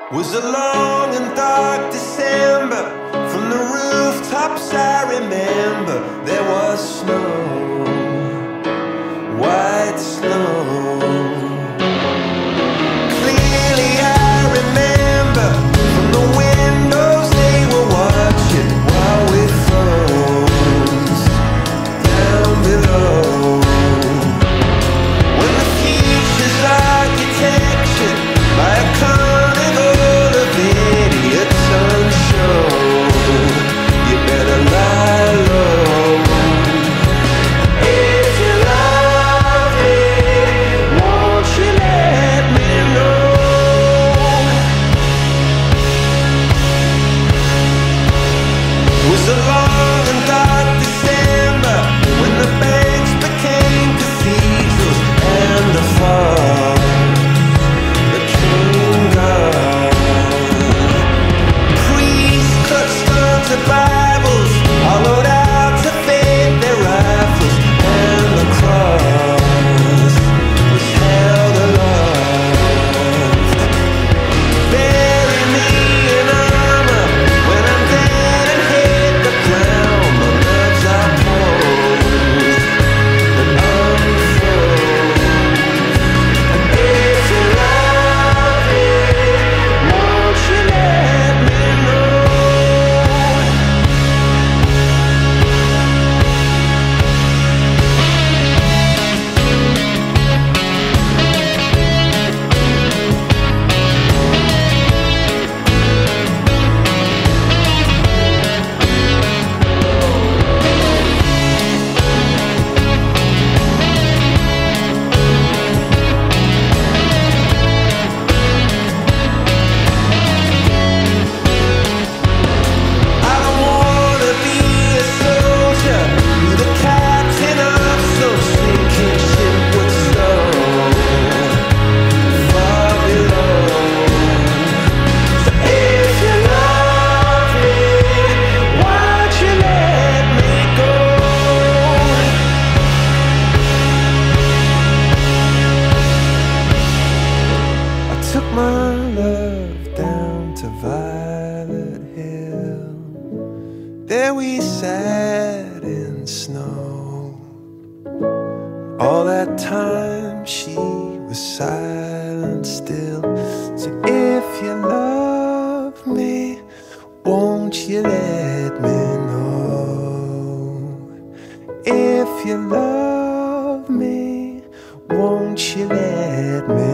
Was a long and dark December. From the rooftops I remember there was snow, white snow. Clearly I remember from the windows they were watching while we froze down below. When the future's architecture by a carnival of idiots on show, you better lie low. If you love me, won't you let me know? It was a long and dark December when the banks became cathedrals and the fall became God. Priests clutched onto Bibles, hollowed out to fit their rifles, and the cross was held aloft. Bury me in armor when I'm dead and hit the ground. My nerves are posed and unfroze. And if you love me, won't you let me know? I don't wanna be a soldier, be the captain of some sinking ship with stone far below. So if you love me, why'd you let me go? I took my love down to Violet Hill. There we sat in snow. All that time she was silent still. So if you love me, won't you let me know? If you love me, won't you let me